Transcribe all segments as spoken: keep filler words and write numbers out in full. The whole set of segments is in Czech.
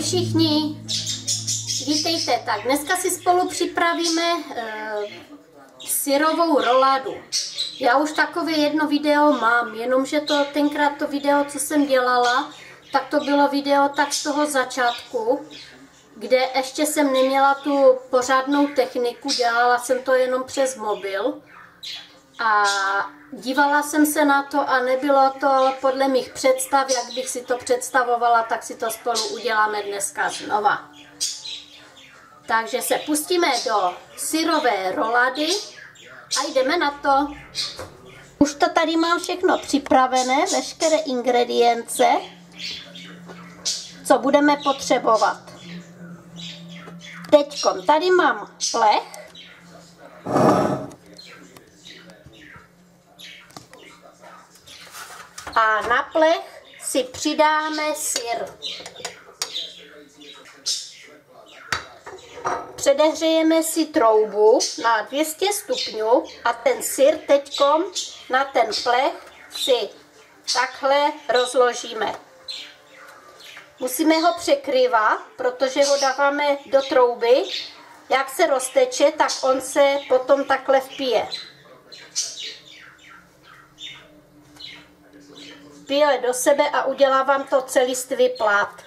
všichni, vítejte. Tak dneska si spolu připravíme e, syrovou roládu. Já už takové jedno video mám, jenomže to tenkrát to video, co jsem dělala, tak to bylo video tak z toho začátku, kde ještě jsem neměla tu pořádnou techniku, dělala jsem to jenom přes mobil. A dívala jsem se na to a nebylo to podle mých představ, jak bych si to představovala, tak si to spolu uděláme dneska znova. Takže se pustíme do syrové rolády a jdeme na to. Už to tady mám všechno připravené, veškeré ingredience, co budeme potřebovat. Teďkom tady mám plech. A na plech si přidáme syr. Předehřejeme si troubu na dvě stě stupňů a ten syr teďkom na ten plech si takhle rozložíme. Musíme ho překrývat, protože ho dáváme do trouby. Jak se rozteče, tak on se potom takhle vpije. Vpije do sebe a udělá vám to celistvý plát.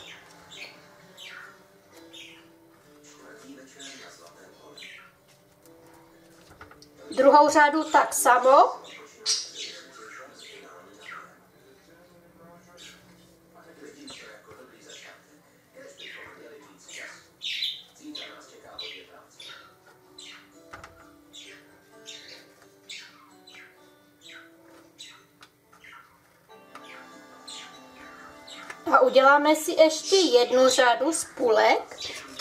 Druhou řadu tak samo. A uděláme si ještě jednu řadu z půlek.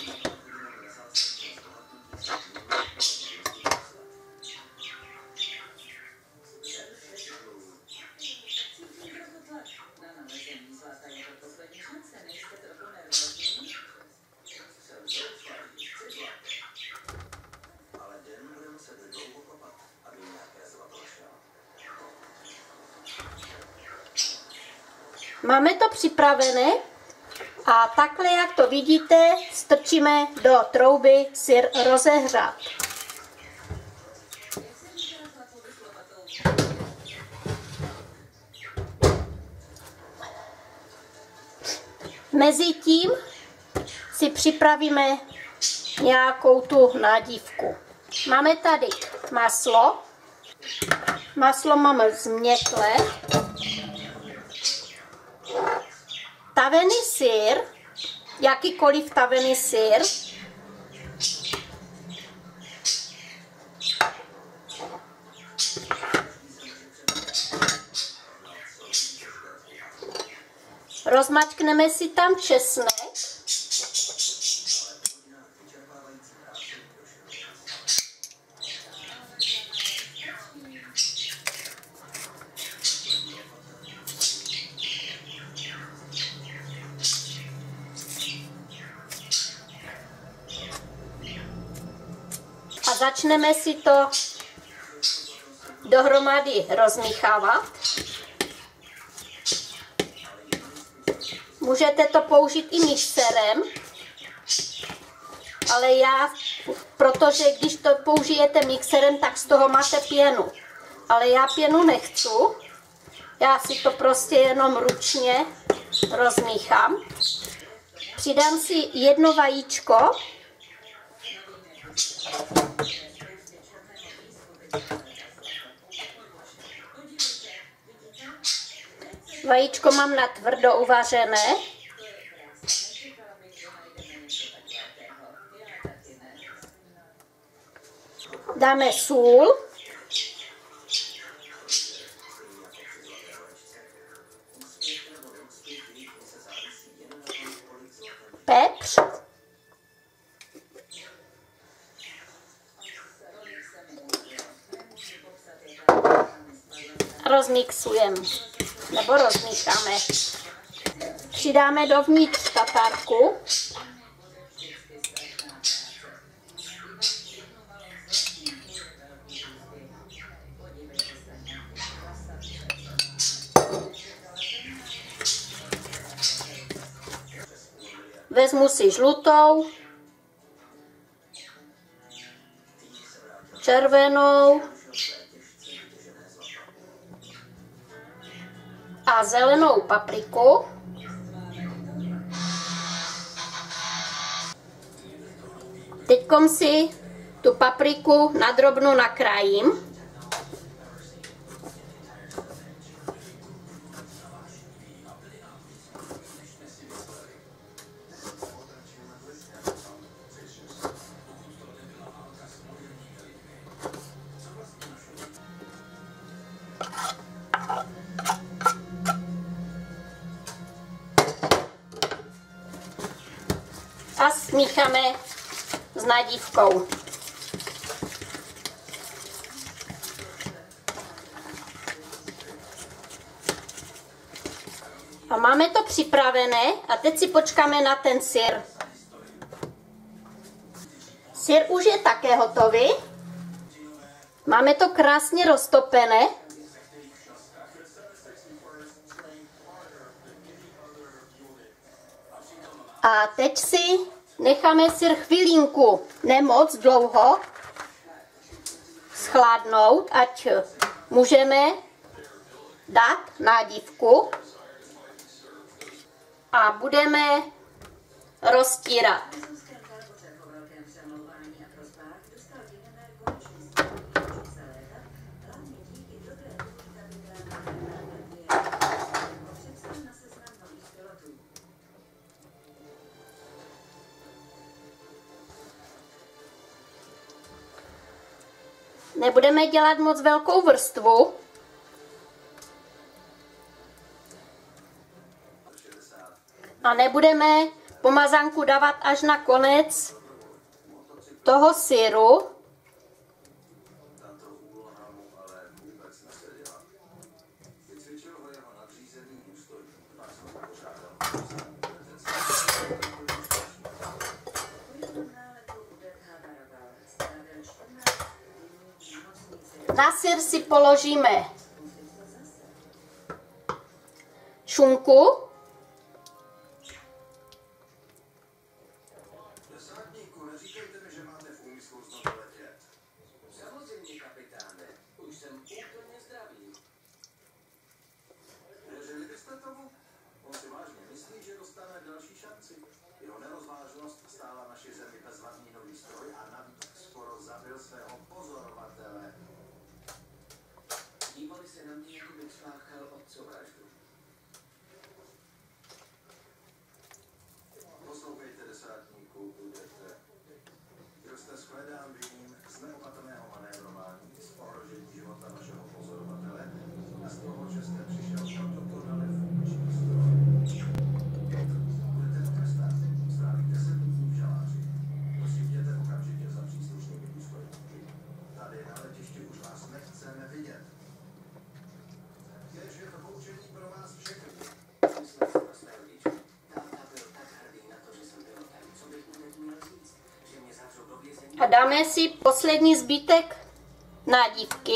Máme to připravené a takhle, jak to vidíte, strčíme do trouby syr rozehřát. Mezitím si připravíme nějakou tu nádívku. Máme tady maslo. Maslo máme změklé. Tavený syr, jakýkoliv tavený syr. Rozmačkneme si tam česnek. A začneme si to dohromady rozmíchávat. Můžete to použít i mixérem, ale já, protože když to použijete mixérem, tak z toho máte pěnu. Ale já pěnu nechci, já si to prostě jenom ručně rozmíchám. Přidám si jedno vajíčko. Vajíčko mám na tvrdo uvařené. Dáme sůl. Pepř. Rozmixujeme, nebo rozmícháme. Přidáme dovnitř tatárku. Vezmu si žlutou, červenou a zelenou papriku. Teďkom si tu papriku nadrobno nakrájím. A smícháme s nádívkou. A máme to připravené a teď si počkáme na ten syr. Syr už je také hotový. Máme to krásně roztopené. A teď si necháme syr chvilinku, ne moc dlouho, schladnout, ať můžeme dát nádívku a budeme roztírat. Nebudeme dělat moc velkou vrstvu. A nebudeme pomazánku dávat až na konec toho syru. Na syr si položíme šunku, Desátníku, neříkejte mi, že máte v úmyslu znovu letět. Samozřejmě, kapitáne, už jsem úplně zdravý. Věřili byste tomu? On si vážně myslí, že dostane další šanci. Jeho nerozvážnost stála naši zemi bezvadný nový stroj a navíc skoro zabil svého pozorovatele. Dívali se na mě, jako bych spáchal otcovraždu. Poslouchejte, desátníku, budete. Byl jste shledán vinným z neopatrného manévrování, z ohrožení života našeho pozorovatele a z toho, že jste přišel na dokonale funkční stroj. Budete potrestán. Strávíte deset dní v žaláři. Prosím, jděte okamžitě za příslušnými důstojníky. Tady na letišti už vás nechceme vidět. Kež je to poučení pro vás všechny. Myslím si pro své rodiče. Táta byl tak hrdý na to, že jsem pilotem. Co bych mu teď měl říct? Že mě zavřou do vězení? a dáme si poslední zbytek nádívky.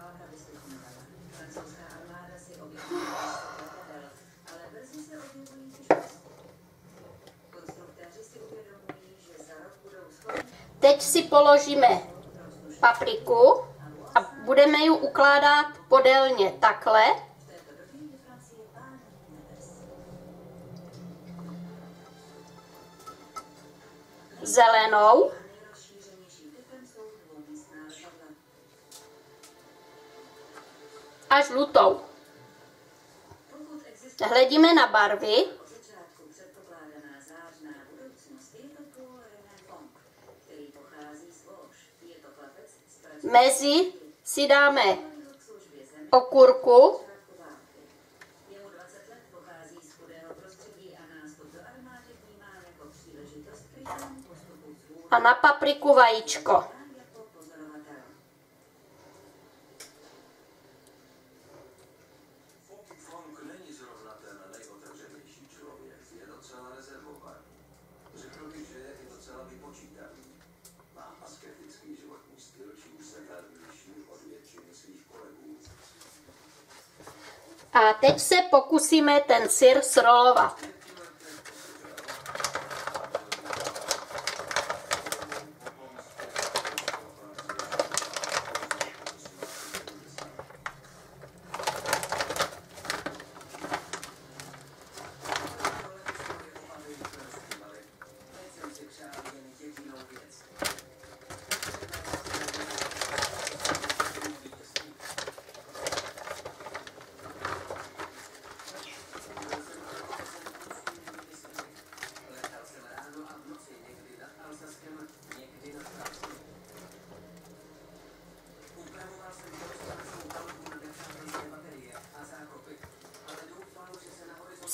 Teď si položíme papriku a budeme ji ukládat podélně takhle. Zelenou a žlutou. Hledíme na barvy. Mezi si dáme okurku a na papriku vajíčko. Fong není zrovna ten nejotevřenější člověk, je docela rezervovaný. Řekl bych, že je i docela vypočítavý. Má asketický životní styl, čímž se velmi liší od většiny svých kolegů. A teď se pokusíme ten syr srolovat.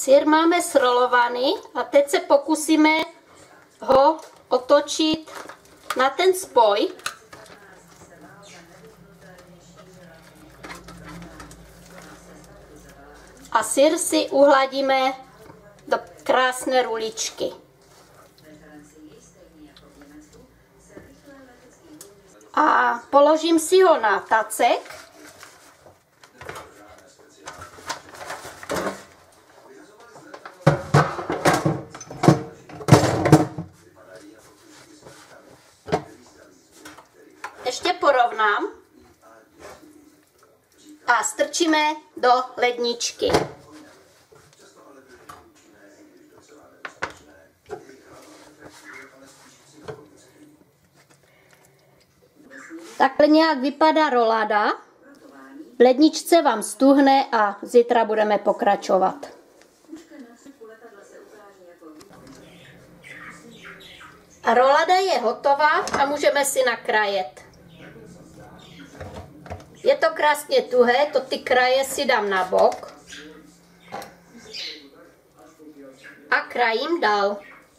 Syr máme srolovaný a teď se pokusíme ho otočit na ten spoj. A syr si uhladíme do krásné ruličky. A položím si ho na tacek. Ještě porovnám a strčíme do ledničky. Takhle nějak vypadá roláda. V ledničce vám stuhne a zítra budeme pokračovat. A roláda je hotová a můžeme si nakrájet. Je to krásně tuhé, to ty kraje si dám na bok. A krajím dál.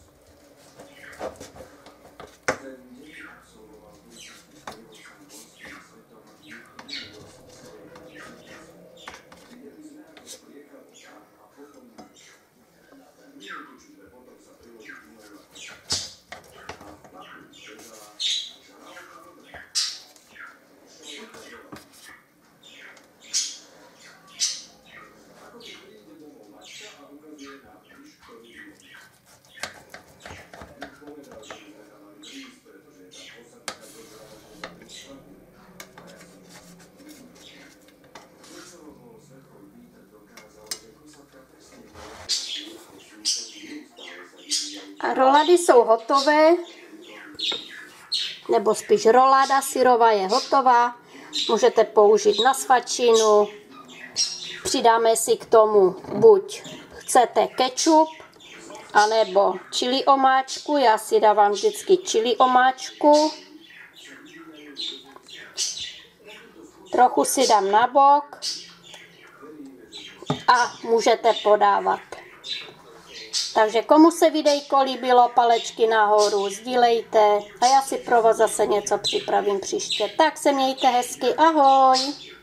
A rolady jsou hotové, nebo spíš roláda syrová je hotová. Můžete použít na svačinu. Přidáme si k tomu buď chcete kečup, anebo chili omáčku. Já si dávám vždycky chili omáčku. Trochu si dám na bok a můžete podávat. Takže komu se videjko líbilo, palečky nahoru, sdílejte a já si pro vás zase něco připravím příště. Tak se mějte hezky, ahoj!